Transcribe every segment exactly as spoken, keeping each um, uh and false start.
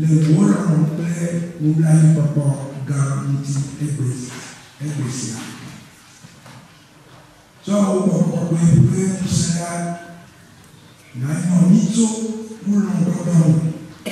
le volant plaît ou la papa garantie et baissé. So, on va faire tout cela. Nous avons mis tout pour l'entendre.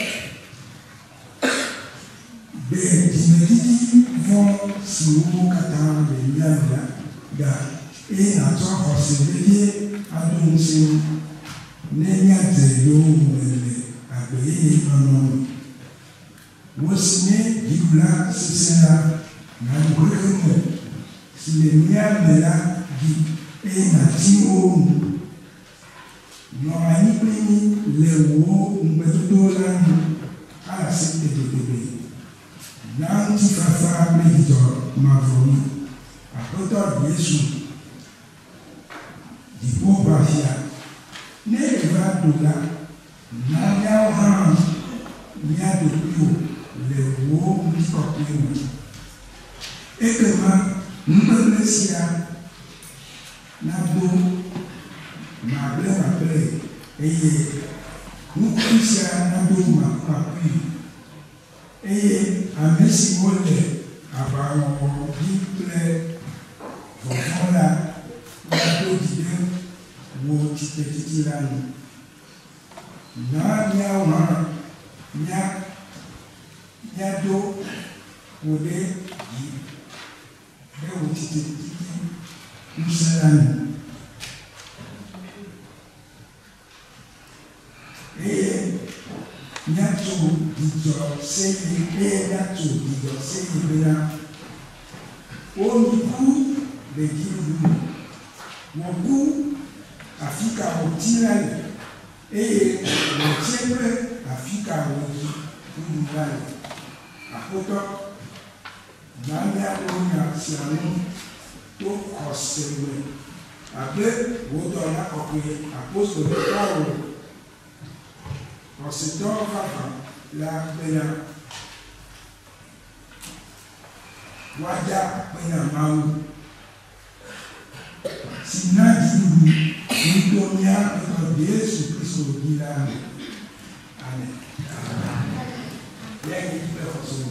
Ben, Dimitri vont sur le Qatar de Yanda. Et la soif a se réveillé à donner n'ayant de l'eau à payer un homme. Voici, du là, c'est cela. N'a pas si les miens de là, et n'a pas n'aura ni pris les mots, ou méthodes à la cité de bébé. L'antifafa méditor m'a voulu. À côté de Jésus, du beau bafia. N'est pas de là. N'a pas il y a de plus les mots qui sont et que nous nous laissons n'a pas ma blé ma blé et nous puissions n'a pas ma papi et à messi mollet à part mon bible voilà la petite ou petite petite là n'a rien nya nya do wode yi be wotite musalani e nya to dijo se e nya to dijo se e bela o ni ku le diru mo ku afika otira e mo sempre Africa woji udubali akoto nanya onya sianu to kosewe abe wodo na kokuye aposto de Paulo kosedo fafa la beya waja beya mawu sinadi ni donya ko Yesu Kristo gila. Amen. Bien, il peut faire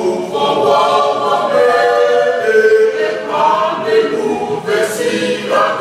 Sim,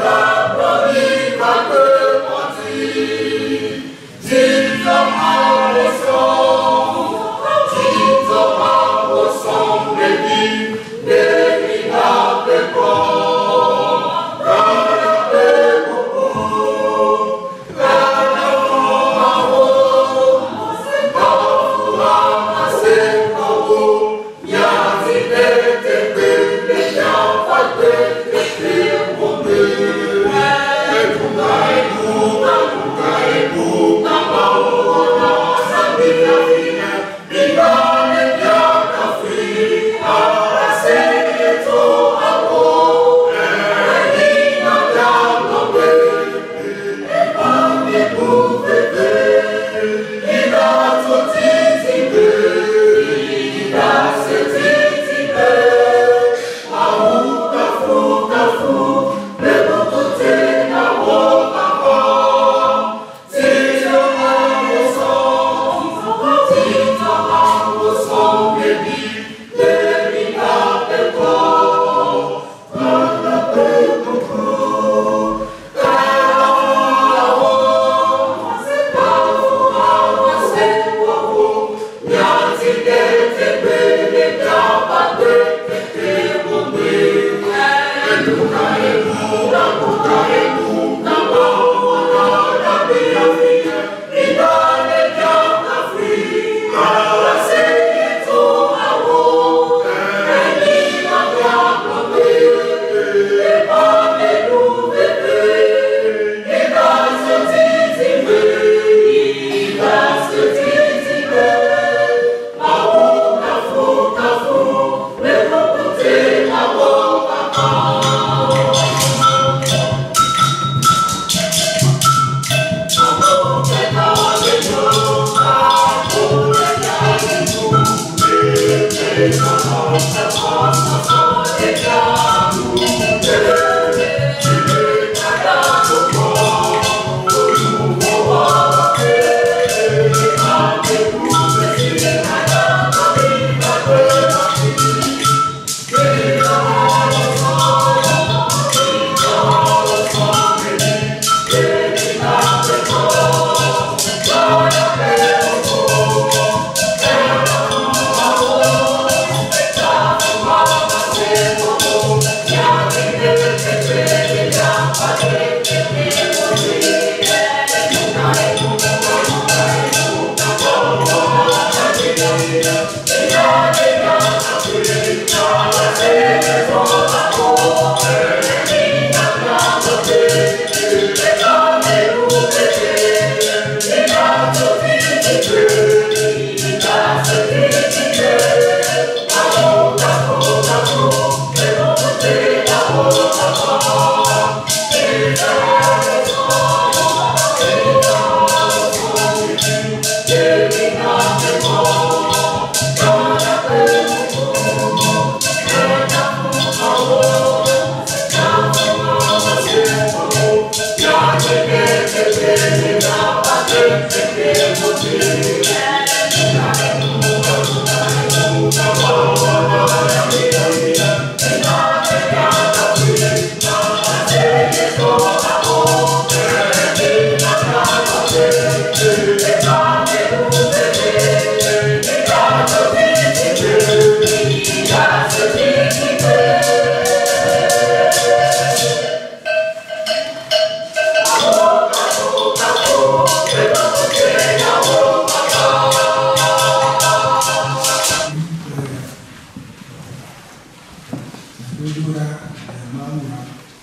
Dodora, Mama,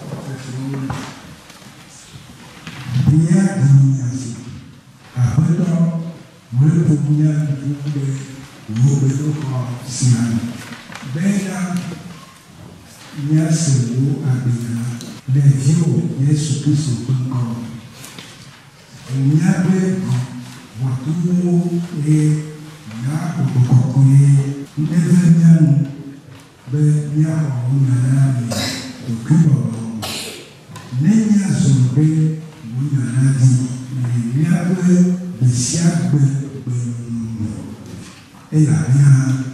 Dia Duniasi. Apa tu? Mereka punya juga betul kau siang. Benda nya selu abina levio Yesu Kristo kau. Nya be waktu e na okoko e nevenya be nya ona ni okubo nenya zombe munyana di nya be besiagbe e la nya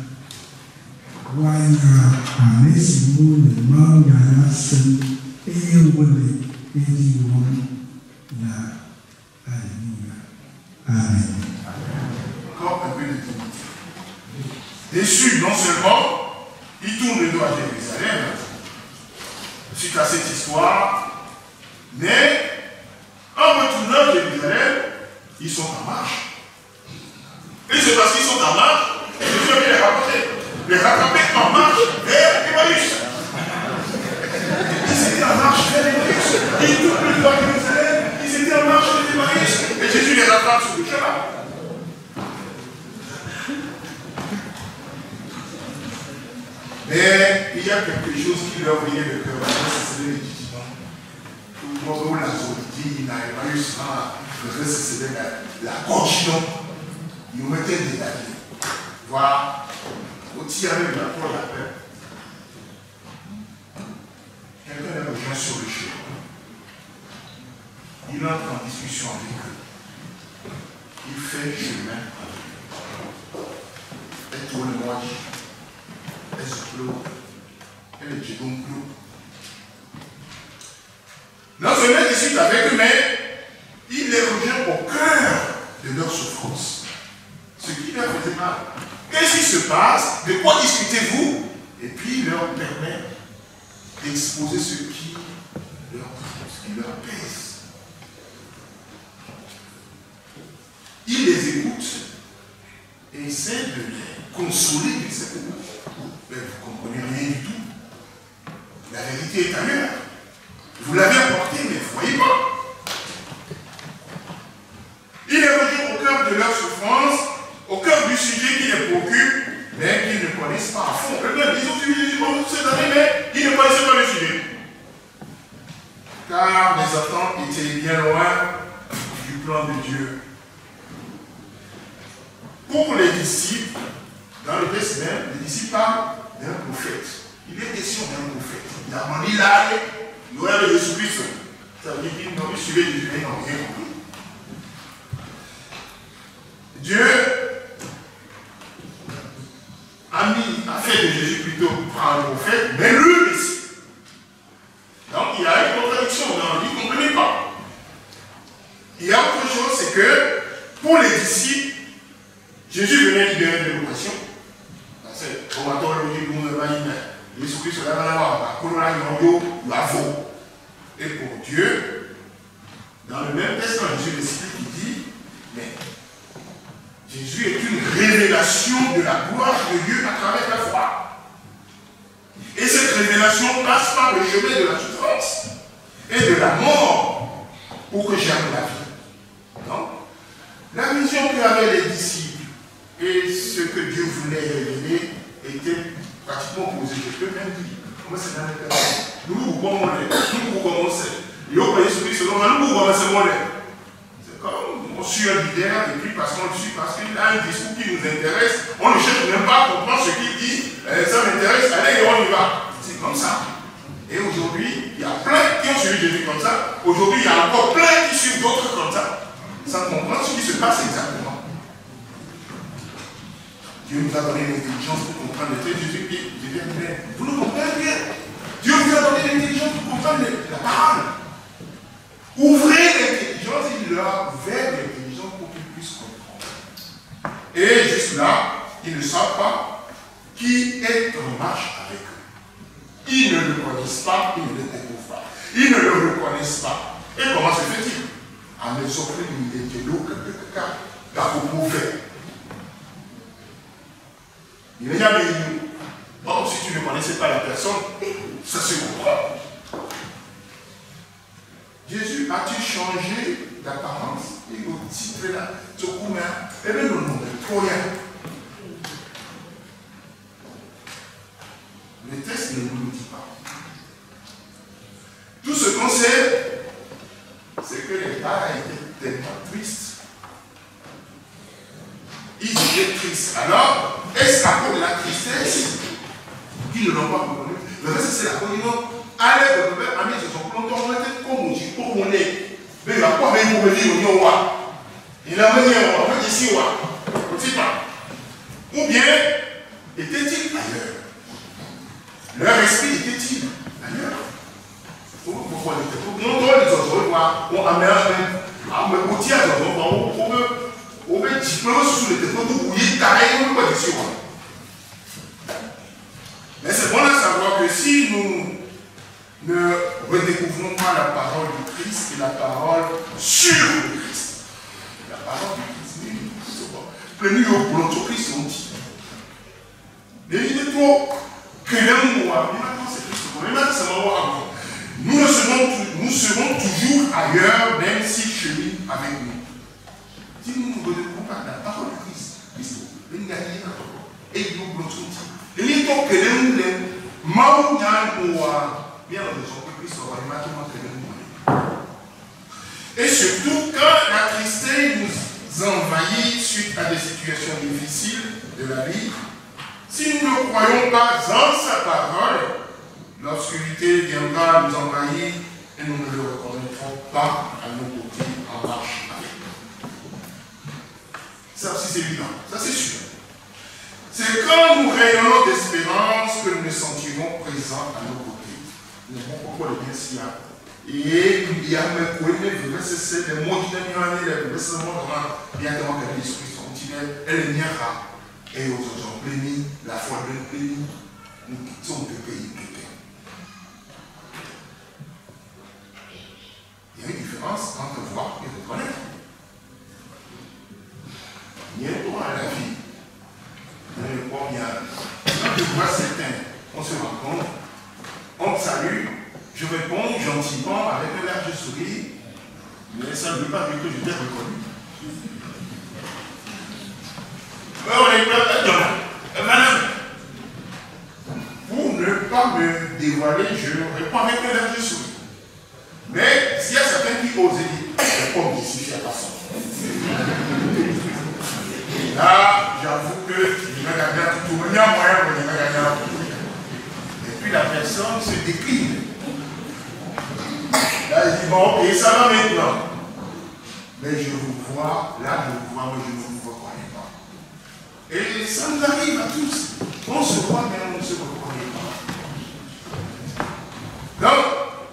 wanya amesi mu le manyana sen e wole e di won na alléluia amen. Encore un peu de temps. Déçu, non seulement il tourne le dos à Jérusalem suite à cette histoire, mais en retournant à Jérusalem, ils sont en marche. Et c'est parce qu'ils sont en marche que Dieu vient les rattraper. Les rattraper en marche vers Emmaüs. Ils étaient en marche vers Emmaüs. Ils tournent le dos à Jérusalem. Ils étaient en marche vers Emmaüs. Et Jésus les rattrape sur le chemin. Mais il y a quelque chose qui leur vient de cœur. C'est le disciples. Tout le monde l'a dit, il n'a pas eu ça. Le reste, c'est la continuation. Ils nous mettaient des amis. Voilà. Au tirage de la porte de la paix. Quelqu'un les rejoint sur le chemin. Il entre en discussion avec eux. Il fait chemin avec eux. Et tout le monde dit. Elle se clôt. Elle est clôt. Non seulement il discute avec eux, mais il les rejoint au cœur de leur souffrance. Ce qui leur faisait mal. Qu'est-ce qui se passe? De quoi discutez-vous? Et puis il leur permet d'exposer ce qui leur, ce qui leur pèse. Il les écoute et essaie de les consoler d'une certaine manière. Mais vous ne comprenez rien du tout. La vérité est ailleurs. Vous l'avez apporté, mais vous ne voyez pas. Il est revenu au cœur de leur souffrance, au cœur du sujet qui les préoccupe, mais qu'ils ne connaissent pas à fond. Eux-mêmes, ils ont suivi Jésus pendant toutes ces années, mais ils ne connaissaient pas le sujet. Car les attentes étaient bien loin du plan de Dieu. Pour les disciples, dans le texte même, les disciples parlent d'un prophète. Il est question d'un prophète. Il a demandé là, il y aura le Jésus-Christ. Ça veut dire qu'ils n'ont pas suivi Jésus, ils n'ont rien compris. Dieu a, mis, a fait de Jésus plutôt par un prophète, mais le Messie. Donc il y a une contradiction, on ne comprenait pas. Il y a autre chose, c'est que pour les disciples, Jésus venait libérer de l'oppression. Et pour Dieu, dans le même texte, quand Jésus l'explique, il dit, mais Jésus est une révélation de la gloire de Dieu à travers la foi. Et cette révélation passe par le chemin de la souffrance et de la mort pour que j'aime la vie. Donc, la vision qu'avaient les disciples et ce que Dieu voulait révéler était pratiquement opposé. Je peux même dire, comment c'est dans le cas? Nous, nous commençons, nous commençons. Et au pays celui selon nous, nous commençons. C'est comme on suit un leader et puis parce qu'on le suit, parce qu'il a un discours qui nous intéresse, on ne cherche même pas à comprendre ce qu'il dit. Ça m'intéresse, allez, on y va. C'est comme ça. Et aujourd'hui, il y a plein qui ont suivi Jésus comme ça. Aujourd'hui, il y a encore plein qui suivent d'autres comme ça, sans comprendre ce qui se passe exactement. Dieu nous a donné l'intelligence pour comprendre le texte. Jésus dit, vous ne comprenez rien. Dieu vous a donné l'intelligence pour comprendre la parole. Ouvrez l'intelligence, il leur a ouvert l'intelligence pour qu'ils puissent comprendre. Et jusque-là, ils ne savent pas qui est en marche avec eux. Ils ne le connaissent pas, ils ne le découvrent pas. Ils ne le reconnaissent pas. Et comment se fait-il? En ne s'offrant d'une identité que quelqu'un a mauvais. Il n'y a jamais eu. Bon, si tu ne connaissais pas la personne, ça se comprend. Jésus a-t-il changé d'apparence? Et au titre là, ce coup et même le nom de Troyen. Le texte ne nous le dit pas. Tout ce qu'on sait, c'est que les parents étaient tellement tristes. Ils étaient tristes. Alors, est-ce à cause de la tristesse qu'ils ne l'ont pas reconnu? Le reste, c'est la condition. Allez, le père, amis, ils sont longtemps, on était comme on dit, comme on est. Mais il n'a pas même pour me dire, on y va. Il a mené, on va ici, on va. Ou bien, était-il ailleurs? Leur esprit était-il ailleurs? Pourquoi il était tout? Non, non, les autres, on amène un peu, on tient, on veut, on veut diplômer sous le téléphone, vous bouillez, carré, on peut pas ici, mais c'est bon à savoir que si nous ne redécouvrons pas la parole du Christ et la parole sur le Christ, la parole du Christ, c'est bon. Prenez au boulot au Christ, on dit. L'évitez-toi, que l'amour, mais maintenant c'est Christ, mais maintenant c'est moi. Nous ne serons, nous serons toujours ailleurs, même si chemine avec nous. Si nous ne redécouvrons pas la parole du Christ, Christ, nous n'y a rien à voir. Et nous bloquons. Et nous avons que nous les mauvais bien raison que Christ aura maintenant que nous. Et surtout quand la tristesse nous envahit suite à des situations difficiles de la vie, si nous ne croyons pas en sa parole, l'obscurité viendra nous envahir et nous ne le reconnaîtrons pas à nos côtés en marche avec nous. Ça aussi c'est évident, ça c'est sûr. C'est quand nous rayonnons d'espérance que nous nous sentirons présents à nos côtés. Nous avons pourquoi le bien s'il y a. Et il y a même quoi, c'est les mots qui n'ont pas été les mots, c'est le monde bien devant que l'esprit sont elle n'y a pas. Et aux autres ont béni, la foi de béni, nous quittons le pays de paix. Il y a une différence entre voir et reconnaître. Il y a un droit à la vie. Mais combien, quand je vois certains, on se rencontre, on me salue, je réponds gentiment avec un large sourire, mais ça ne veut pas dire que je t'ai reconnu. On est prêt, madame, pour ne pas me dévoiler, je réponds avec un large sourire. Mais s'il y a certains qui osent dire, c'est comme ici, à façon. Là, j'avoue que je vais gagner tout le monde, il y a moyen que je vais gagner un peu. Et puis la personne se décline. Là, il dit, bon, ok, ça va maintenant. Mais je vous vois, là, je vous vois, mais je ne vous reconnais pas. Et ça nous arrive à tous. On se voit, mais on ne se reconnaît pas. Donc,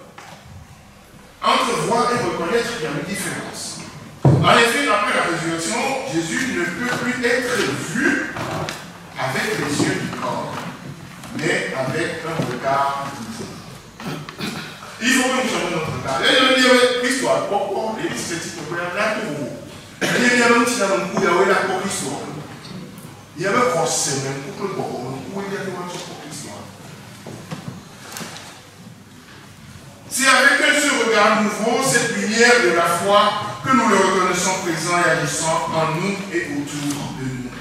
entre voir et reconnaître, il y a une différence. En effet, après la résurrection, Jésus ne peut plus être vu avec les yeux du corps, mais avec un regard nouveau. Il faut que nous changions notre regard. Et je dis, l'histoire, pourquoi les discrétifs ne peuvent pas être vous. Il y a un petit peu de il y a pour l'histoire. Il y a un procès, même pour le bon, où il y a des gens pour l'histoire. C'est avec un seul regard nouveau, cette lumière de la foi, que nous le reconnaissons présent et agissant en nous et autour de nous.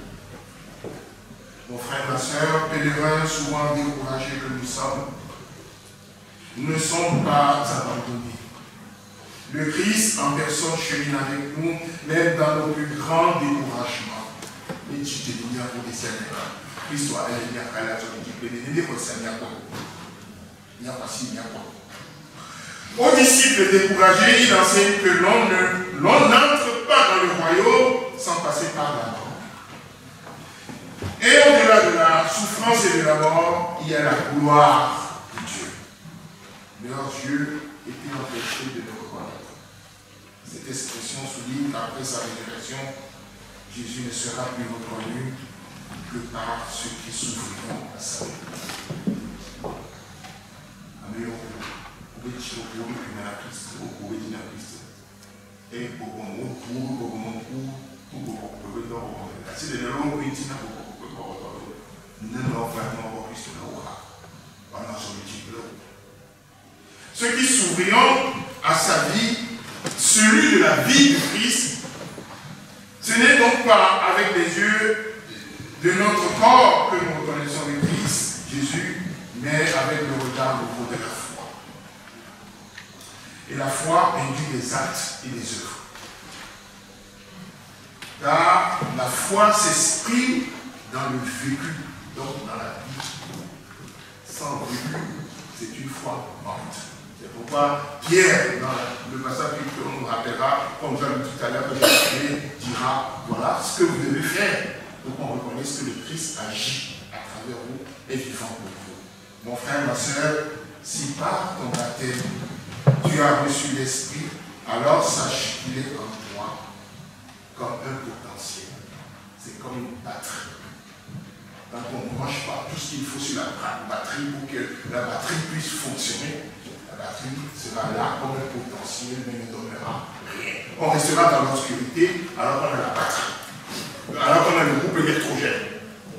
Mon frère, ma soeur, pèlerins souvent découragés que nous sommes, nous ne sommes pas abandonnés. Le Christ en personne chemine avec nous, même dans nos plus grands découragements. Et tu te dis, pour les Seigneurs, Christ soit elle, il y a qu'à la journée, il y a pas si, il y a pas si, il y a pas. Aux disciples découragés, il enseigne que l'on n'entre pas dans le royaume sans passer par la mort. Et au-delà de la souffrance et de la mort, il y a la gloire de Dieu. Leurs yeux étaient empêchés de le reconnaître. Cette expression souligne qu'après sa résurrection, Jésus ne sera plus reconnu que par ceux qui souffriront à sa vie. Amen. Et pour mon coup, pour mon coup, pour mon coup, c'est de l'eau qui est là pour nous. Nous n'avons pas ceux qui s'ouvriront à sa vie, celui de la vie du Christ. Ce n'est donc pas avec les yeux de notre corps que nous reconnaissons le Christ, Jésus, mais avec le regard nouveau de la foi. Et la foi induit les actes et les œuvres. Car la foi s'exprime dans le vécu, donc dans la vie. Sans vécu, c'est une foi morte. C'est pourquoi Pierre, dans le passage qu'on nous rappellera, comme j'ai dit tout à l'heure, dira, voilà ce que vous devez faire pour qu'on reconnaisse que le Christ agit à travers vous et vivant pour vous. Mon frère, ma soeur, si par ton baptême, tu as reçu l'Esprit, alors sache qu'il est en toi comme un potentiel. C'est comme une batterie. Quand on ne branche pas tout ce qu'il faut sur la batterie pour que la batterie puisse fonctionner, la batterie sera là comme un potentiel, mais ne donnera rien. On restera dans l'obscurité alors qu'on a la batterie, alors qu'on a le groupe électrogène.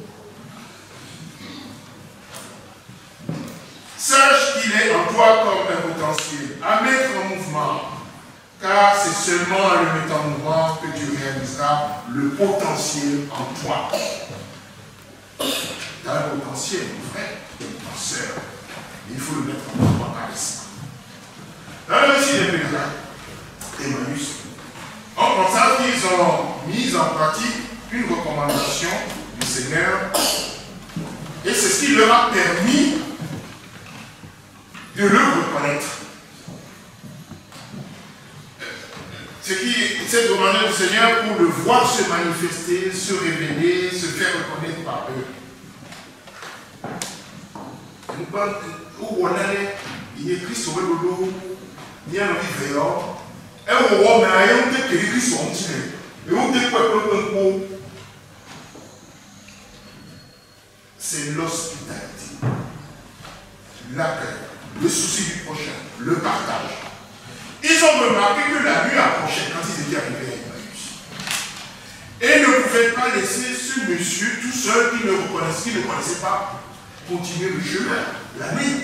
Sache qu'il est en toi comme un potentiel à mettre en mouvement, car c'est seulement en le mettant en mouvement que tu réaliseras le potentiel en toi. Tu as un potentiel, mon frère, ma soeur. Il faut le mettre en mouvement par l'esprit. Dans le récit des pèlerins, Emmaüs, on constate qu'ils ont mis en pratique une recommandation du Seigneur, et c'est ce qui leur a permis de le reconnaître. Ce qui, cette recommandation du Seigneur pour le voir se manifester, se révéler, se faire reconnaître par eux. Où on allait, il est Christ au dodo, il y a un vivre, et on voit, mais il y a un peu de Christ au petit, et on dit quoi un peu. C'est l'hospitalité, l'accueil, le souci du prochain, le partage. Ils ont remarqué que la nuit approchait quand ils étaient arrivés à Emmaüs. Et ne pouvaient pas laisser ce monsieur tout seul qui ne reconnaissait, qui ne connaissait pas continuer le chemin, la nuit.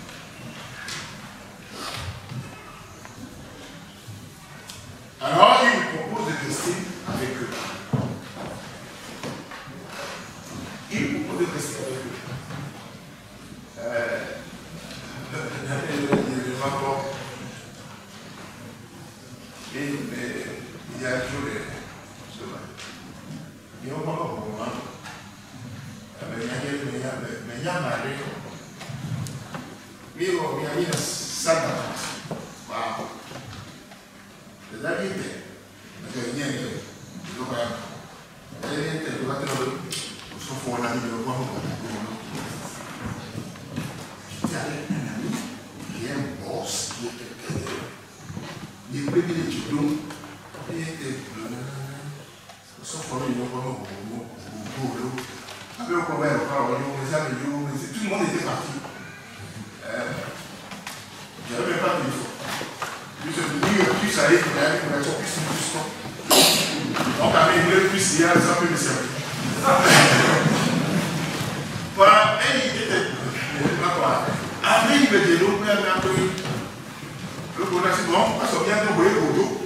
Alors, il lui propose de rester avec eux. Il lui propose de rester avec eux. Euh, le rapport. Et il y a toujours les. Il y a un moment. Mais il y a marre. Mais il y a une salle d'attente. Waouh. Les amis étaient. Mais il y a une. Il y a une. Il y a une. Sauf qu'on a mis le voir. Il y a un ami qui est un boss qui est quelqu'un. Il est privilégié. Donc, il était. Sauf qu'on a mis le voir. Avec le problème, les amis, tout le monde était parti. Euh, je n'avais même pas de téléphone. Puis je me dis, plus ça allait, il y a une connexion, plus c'est plus temps. Donc, avec une plus, il y a ça peut me servir. Voilà, et il était. Après, il me dit, l'eau, mais un peu. Le bon, c'est bon, parce qu'on vient de voyer au dos.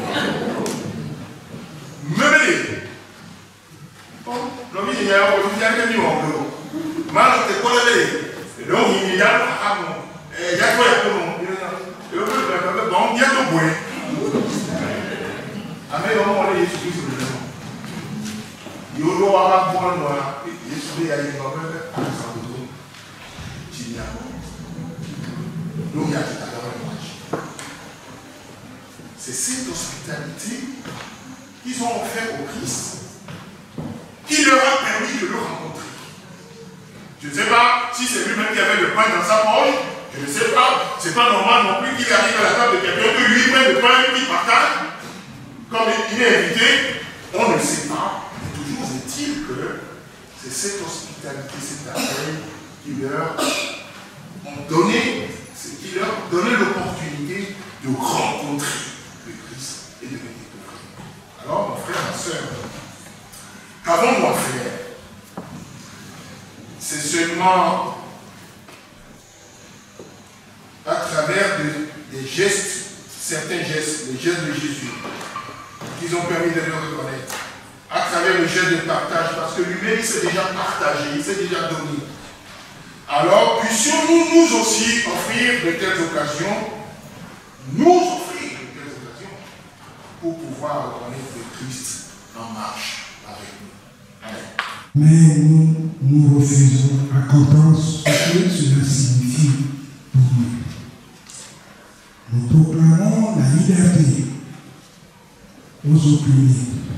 Me mêler. L'homme il y a un peu de monde. Mal te coller. Donc il y a un peu de. Il y a quoi pour nous? Il y a un peu de. Bon, il y a tout bon. Avec le monde, il y a tout sur le monde. Il y a un peu de monde. Il y a tout il y a un peu de. Il y a donc il y a tout à l'heure. C'est cette hospitalité qu'ils ont offert au Christ, qui leur a permis de le rencontrer. Je ne sais pas si c'est lui-même qui avait le pain dans sa poche, je ne sais pas, c'est pas normal non plus qu'il arrive à la table de quelqu'un, que lui prenne le pain, qu'il partage, comme il est invité, on ne sait pas. Mais toujours est-il que c'est cette hospitalité, cet accueil qui leur ont donné, qui leur donnait l'opportunité de rencontrer le Christ et de le découvrir. Alors, mon frère, ma soeur, qu'avons-nous à faire? C'est seulement à travers gestes, les gestes de Jésus, qu'ils ont permis de le reconnaître, à travers le geste de partage, parce que lui-même, il s'est déjà partagé, il s'est déjà donné. Alors, puissions-nous nous aussi offrir de telles occasions, nous offrir de telles occasions, pour pouvoir reconnaître le Christ en marche avec nous. Amen. Mais nous, nous refusons à comprendre ce que cela signifie pour nous. Nous proclamons la liberté aux opprimés.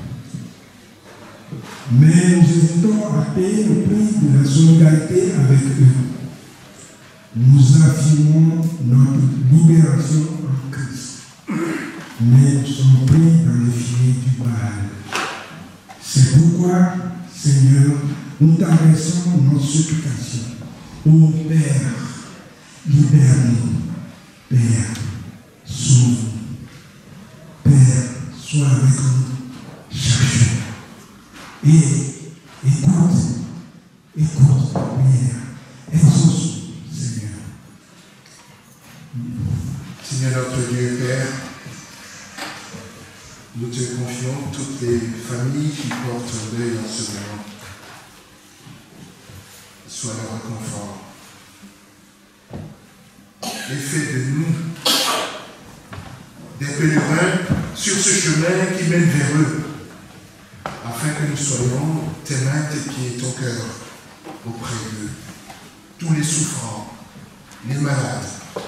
Mais nous hésitons à payer le prix de la solidarité avec eux. Nous affirmons notre libération en Christ. Mais nous sommes pris dans les filets du Baal. C'est pourquoi, Seigneur, nous t'adressons nos supplications. Ô Père, libère-nous. Père, sauve-nous. Père, sois avec nous chaque jour. Et écoute, écoute ta prière. Exauce, Seigneur. Seigneur notre Dieu et Père, nous te confions toutes les familles qui portent un deuil en ce moment. Sois leur réconfort. Et fais de nous des pèlerins sur ce chemin qui mène vers eux, afin que nous soyons tes mains, tes pieds, ton cœur auprès d'eux. Tous les souffrants, les malades,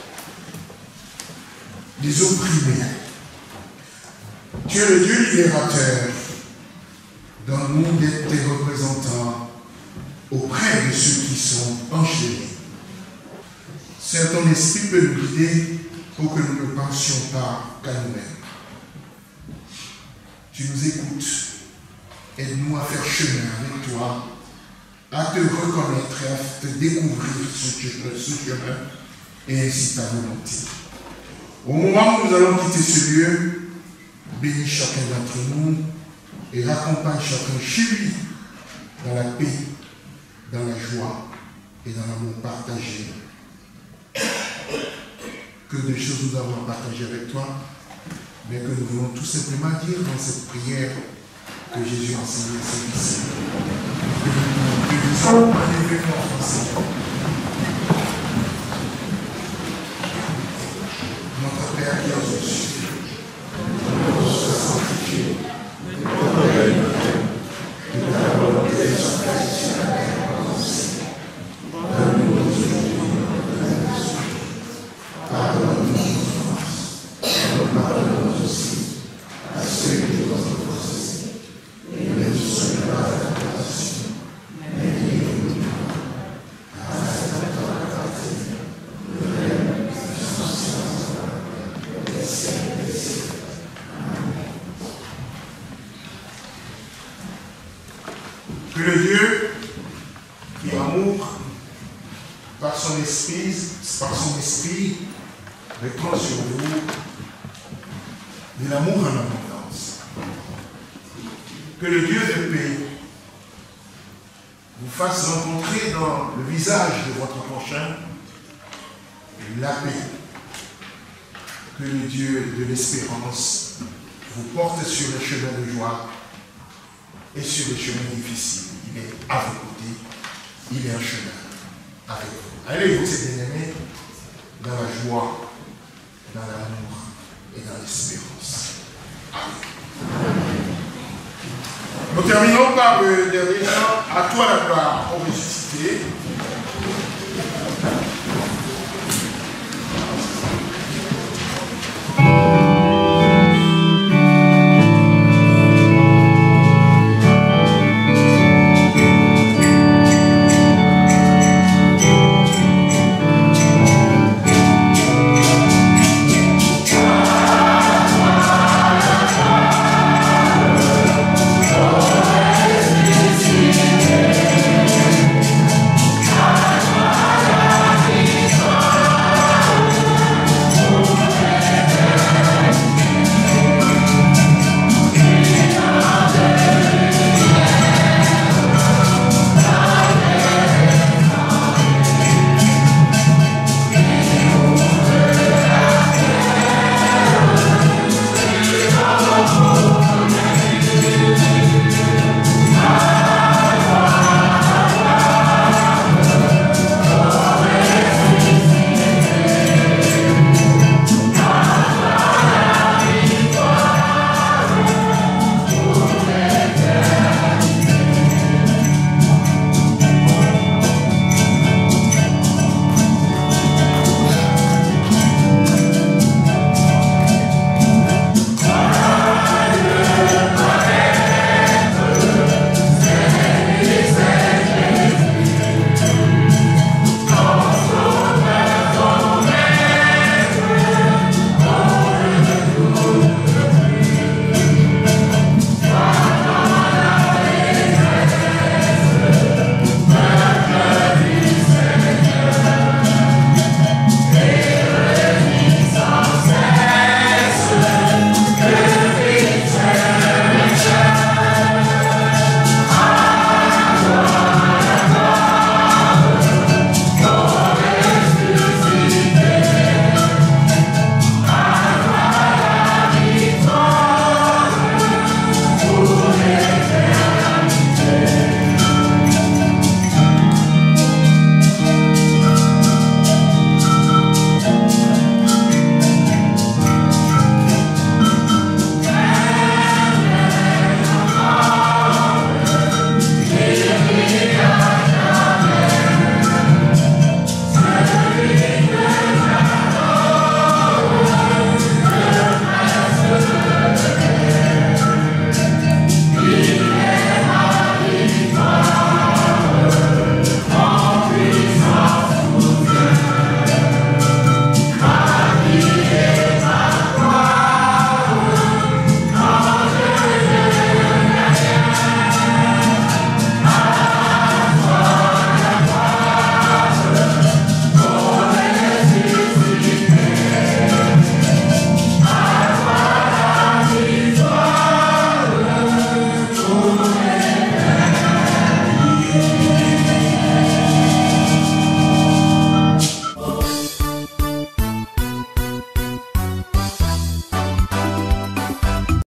les opprimés. Tu es le Dieu libérateur. Donne-nous d'être tes représentants auprès de ceux qui sont enchaînés. Seigneur, ton esprit peut nous guider pour que nous ne pensions pas qu'à nous-mêmes. Tu nous écoutes. Aide-nous à faire chemin avec toi, à te reconnaître et à te découvrir ce chemin et ainsi ta volonté. Au moment où nous allons quitter ce lieu, bénis chacun d'entre nous et accompagne chacun chez lui dans la paix, dans la joie et dans l'amour partagé. Que de choses nous avons partagées avec toi, mais que nous voulons tout simplement dire dans cette prière que Jésus a enseigné à ses disciples. Que nous sommes un événement français. Notre Père qui est aux cieux, sois sanctifié, que ta volonté soit faite sur la terre comme au ciel. Donne-nous aujourd'hui notre pain quotidien. Pardonne-nous nos offenses, et nous pardonnons aussi à ceux qui nous ont offensés. Et ne nous soumets pas à la tentation, mais délivre-nous du mal. Car à toi appartient le règne, la puissance et la gloire, des siècles des siècles. Amen. Que le Dieu qui est amour, par son esprit, par son esprit, répand sur vous de l'amour en abondance. Que le Dieu de paix vous fasse rencontrer dans le visage de votre prochain la paix. Que le Dieu de l'espérance vous porte sur les chemins de joie et sur les chemins difficiles. Il est à vos côtés, il est un chemin avec vous. Allez, vous êtes bien-aimés, dans la joie, dans l'amour et dans l'espérance. Amen. Nous terminons par le dernier chant, à toi la gloire, au ressuscité.